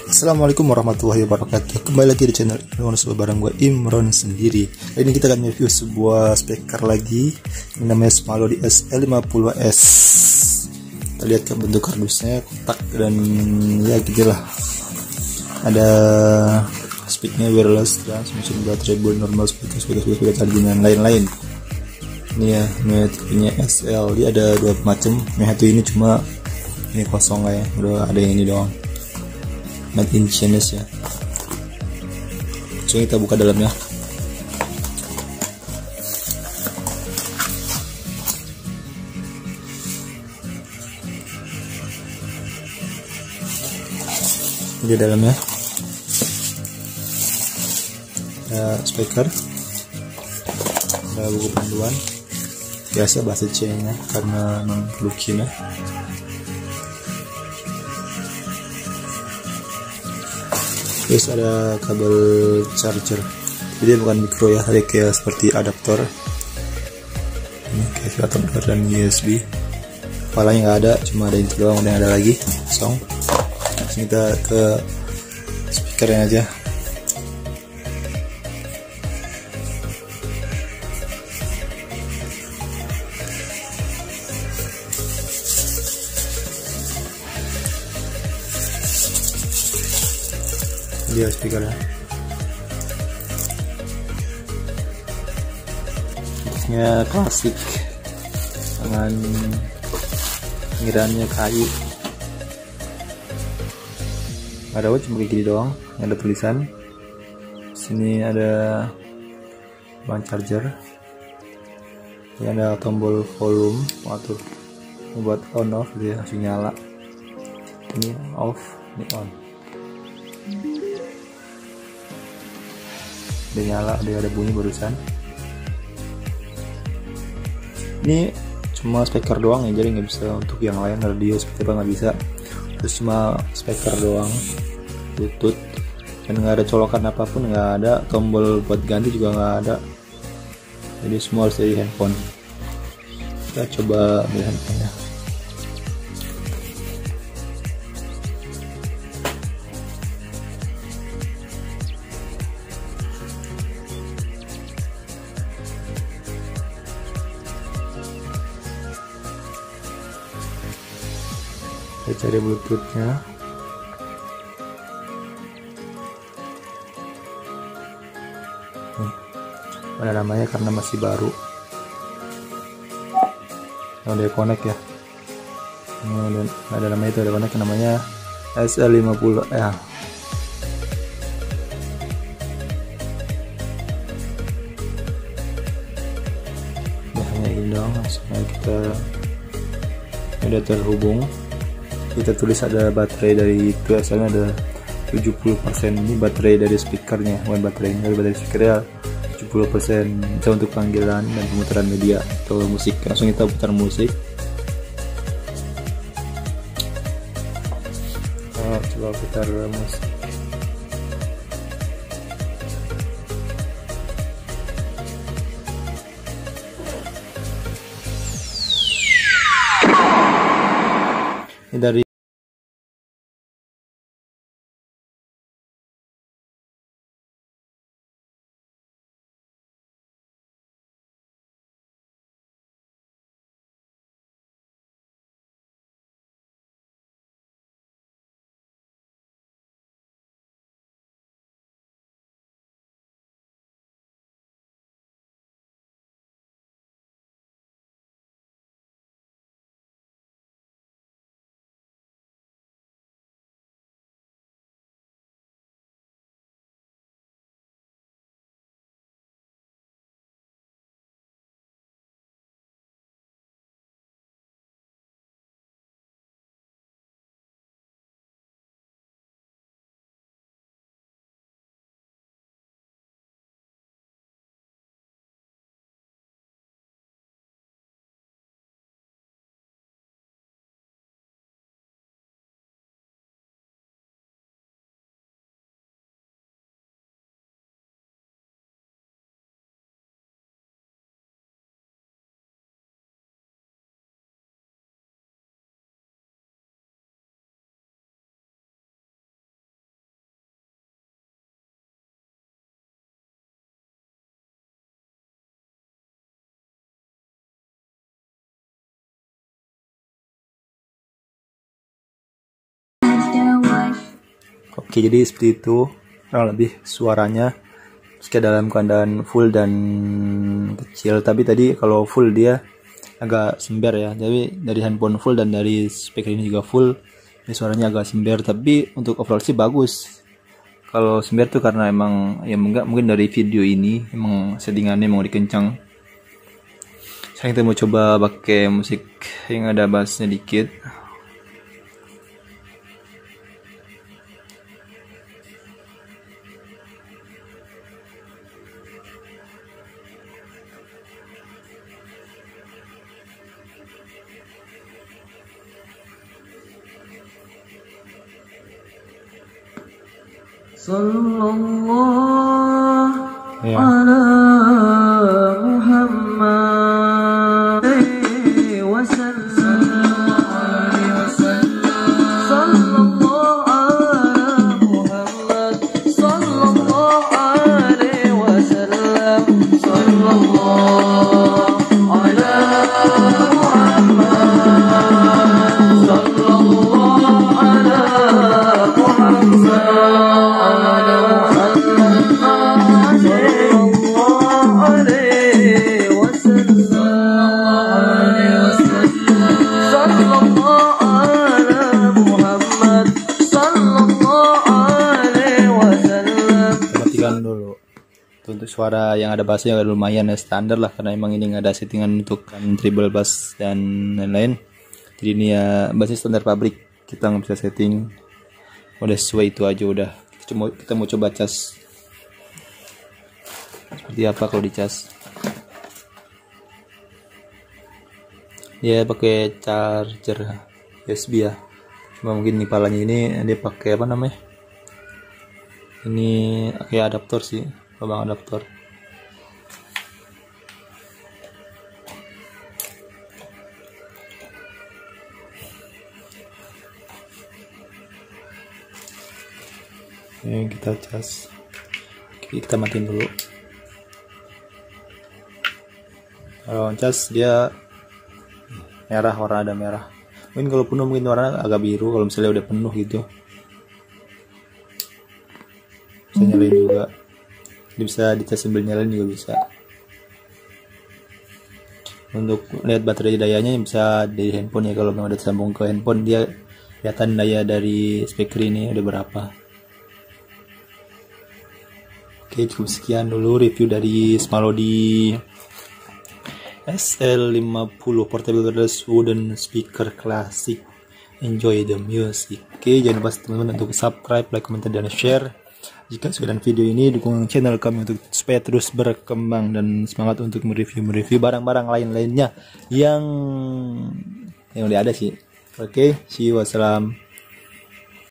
Assalamualaikum warahmatullahi wabarakatuh. Kembali lagi di channel Imron bareng gue Imron sendiri. Kali ini kita akan review sebuah speaker lagi yang namanya Smalo DS-L50S. Kita lihat ke bentuk kardusnya, kotak dan ya gitulah. Ada speaknya wireless, transmission, baterai, board normal, speaker charging dan lain-lain. Ini ya, tipenya SL. Dia ada dua macam. Yang satu ini cuma ini kosong ya, udah ada yang ini doang. Made in China ya. So kita buka dalamnya. Ini dalamnya. Ada speaker. Ada buku panduan. Biasa bahasa Cina karena memang perlu Cina. Terus ada kabel charger, jadi bukan micro ya, ada kayak seperti adaptor. Ini kayak adaptor dan USB. Kepalanya nggak ada, cuma ada itu doang, udah ada lagi kosong. Langsung kita ke speakernya aja. Dia speakernya, bentuknya klasik dengan pinggirannya kayu. Ada cuma kayak gini doang, ada tulisan. Sini ada bang charger, ini ada tombol volume atur buat on off, dia langsung nyala. Ini off, ini on. Dia nyala, dia ada bunyi barusan. Ini cuma speaker doang ya, jadi nggak bisa untuk yang lain, radio seperti apa nggak bisa. Terus cuma speaker doang, Bluetooth, dan nggak ada colokan apapun, nggak ada tombol buat ganti juga nggak ada. Jadi semua harus dari handphone. Kita coba ambil handphonenya. Kita cari bluetoothnya. Ada namanya karena masih baru. Ada connect ya. Ada namanya itu, ada connect, namanya SL50 ya. Hanya gini doang, langsung kita udah terhubung. Kita tulis ada baterai dari itu, asalnya ada 70%. Ini baterai dari speakernya, bukan baterai dari speakernya. 70% bisa untuk panggilan dan pemutaran media atau musik. Langsung kita putar musik. Coba putar musik. Ini dari Oke, jadi seperti itu kurang lebih suaranya meski dalam keadaan full dan kecil. Tapi tadi kalau full dia agak sember ya, jadi dari handphone full dan dari speaker ini juga full, ini suaranya agak sember. Tapi untuk overall sih bagus. Kalau sember tuh karena emang ya enggak, mungkin dari video ini emang settingannya mau dikencang. Sekarang kita mau coba pakai musik yang ada bassnya dikit. Sallallahu Ya. ala Muhammad wa sallam. Sallallahu ala Muhammad. Sallallahu alaihi wasallam. Sallallahu ala Muhammad. Sallallahu ala Matikan dulu. Untuk suara yang ada bassnya lumayan ya, standar lah, karena emang ini nggak ada settingan untuk treble bass dan lain-lain. Jadi ini ya bassnya standar pabrik, kita nggak bisa setting, udah sesuai itu aja udah. Kita mau coba cas seperti apa kalau dicas. Ya pakai charger USB ya, cuma mungkin di palanya ini dia pakai apa namanya, ini kayak adaptor sih, lubang adaptor. Ini kita cas. Oke, kita matiin dulu. Kalau cas dia merah, warna ada merah. Mungkin kalau penuh mungkin warna agak biru, kalau misalnya udah penuh gitu. Bisa nyalain juga. Ini bisa dicas sambil nyalain juga bisa. Untuk lihat baterai dayanya bisa dari handphone ya, kalau memang ada sambung ke handphone dia kelihatan daya dari speaker ini udah berapa. Oke, cukup sekian dulu review dari Smalody SL50 Portable Wireless Wooden Speaker Classic. Enjoy the music. Oke, jangan lupa teman-teman untuk subscribe, like, komentar, dan share. Jika suka dengan video ini, dukung channel kami untuk supaya terus berkembang dan semangat untuk mereview barang-barang lain-lainnya yang udah ada sih. Oke, see you, wassalam.